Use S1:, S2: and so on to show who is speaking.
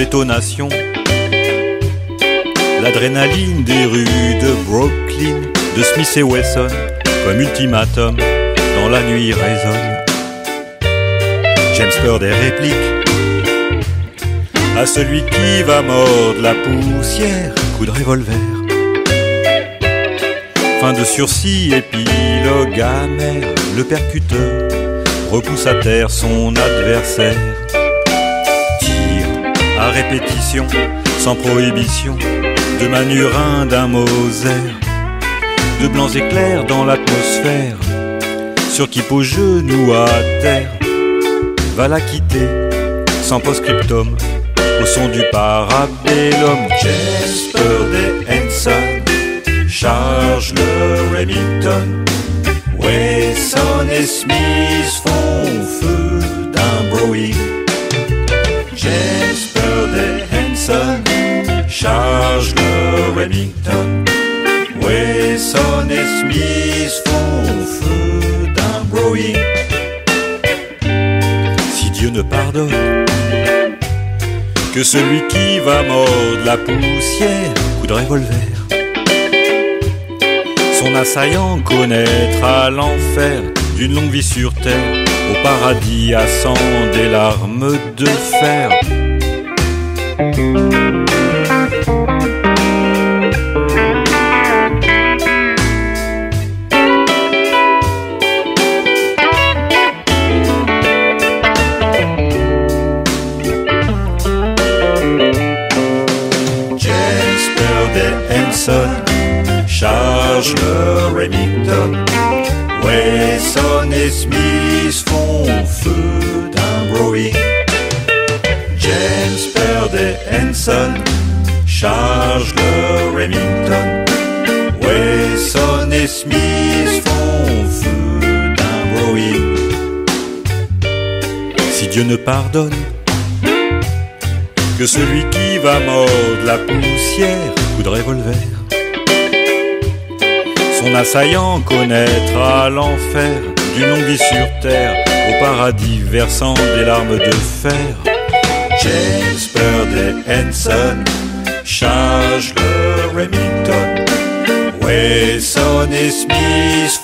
S1: détonation. L'adrénaline des rues de Brooklyn, de Smith et Wesson, comme ultimatum, dans la nuit résonne. James peur des répliques à celui qui va mordre la poussière, coup de revolver. Fin de sursis, épilogue amer, le percuteur repousse à terre son adversaire. Tire à répétition, sans prohibition, de Manurin, d'un Moser, de blancs éclairs dans l'atmosphère, sur qui pose genou à terre, va la quitter sans post-scriptum, au son du parabellum. Jasper des Henson charge le Remington, Wesson et Smith font feu d'un Browning. Jasper des Henson charge le Remington, Wesson et Smith font feu d'un Browning. Si Dieu ne pardonne que celui qui va mordre la poussière, coup de revolver, son assaillant connaîtra l'enfer d'une longue vie sur terre, au paradis à sang des larmes de fer. Charge le Remington, Wesson et Smith font feu d'un Browning. James perd des Henson charge le Remington, Wesson et Smith font feu d'un Browning. Si Dieu ne pardonne que celui qui va mordre la poussière, coup de revolver, son assaillant connaîtra l'enfer d'une longue vie sur terre, au paradis versant des larmes de fer. James perd des Henson charge le Remington, Wesson et Smith